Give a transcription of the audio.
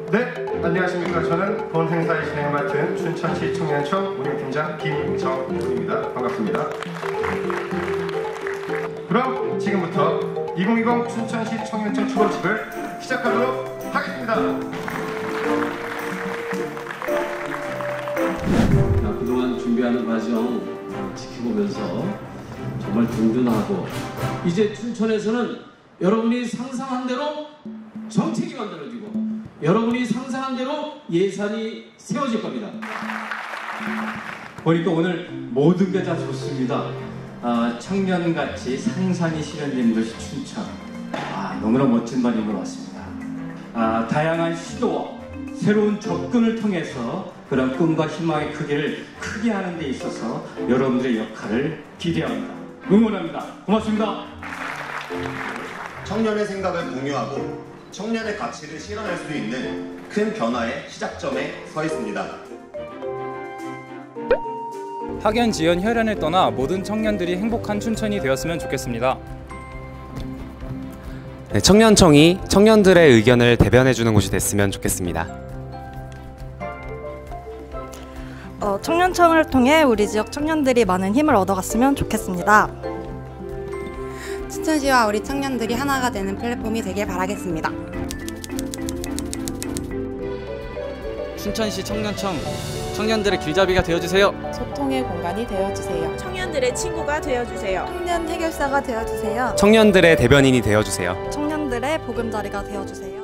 네, 안녕하십니까. 저는 본 행사의 진행을 맡은 춘천시 청년청 운영팀장 김정훈입니다. 반갑습니다. 그럼 지금부터 2020 춘천시 청년청 추모식을 시작하도록 하겠습니다. 그동안 준비하는 과정 지켜보면서 정말 든든하고, 이제 춘천에서는 여러분이 상상한 대로 정책이 만들어지고 여러분이 상상한 대로 예산이 세워질 겁니다. 보니까 오늘 모든 게 다 좋습니다. 청년같이 상상이 실현된 것이 춘천. 너무나 멋진 말인 것 같습니다. 다양한 시도와 새로운 접근을 통해서 그런 꿈과 희망의 크기를 크게 하는 데 있어서 여러분들의 역할을 기대합니다. 응원합니다. 고맙습니다. 청년의 생각을 공유하고 청년의 가치를 실현할 수 있는 큰 변화의 시작점에 서 있습니다. 학연, 지연, 혈연을 떠나 모든 청년들이 행복한 춘천이 되었으면 좋겠습니다. 네, 청년청이 청년들의 의견을 대변해주는 곳이 됐으면 좋겠습니다. 청년청을 통해 우리 지역 청년들이 많은 힘을 얻어갔으면 좋겠습니다. 춘천시와 우리 청년들이 하나가 되는 플랫폼이 되길 바라겠습니다. 춘천시 청년청, 청년들의 길잡이가 되어주세요. 소통의 공간이 되어주세요. 청년들의 친구가 되어주세요. 청년 해결사가 되어주세요. 청년들의 대변인이 되어주세요. 청년들의 보금자리가 되어주세요.